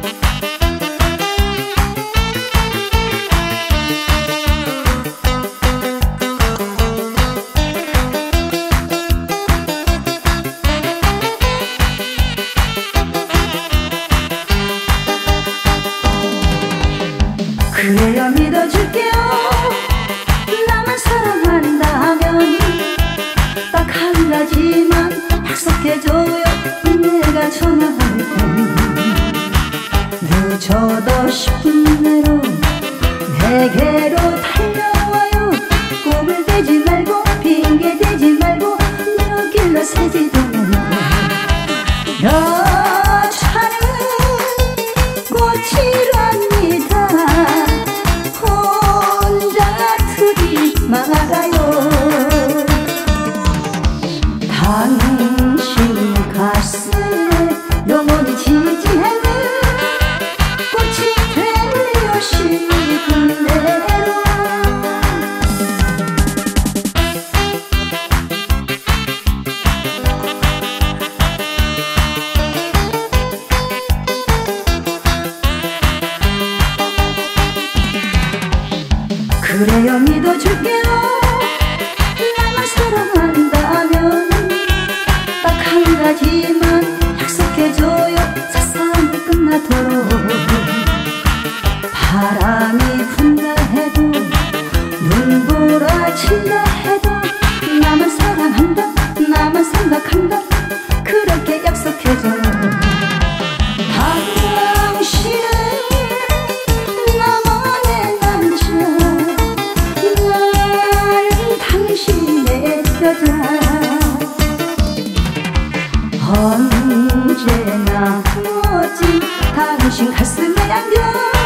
그래요 믿어줄게요. 나만 사랑한다면 딱 한 가지만 약속해줘요. 내가 전화할 땐 늦어도 10분 내로 내게로 달려와요. 꿈을 대지 말고 핑계 대지 말고 너 길러 새지도 말고 여차는 꽃이랍니다. 말아요. 당신 가슴에 영원히 지지하는 꽃이 되려 싶은 대로. 그래요 믿어줄게요. 나만 사랑한다면 딱 한 가지만 약속해줘요. 세상이 끝나도록 바람이 분다 해도 눈보라 친다 해도 나만 사랑한다 나만 생각한다 그렇게 약속해줘요. 당신은 나만의 남자, 나는 당신의 여자. 언제나 멋진 당신 가슴에 안겨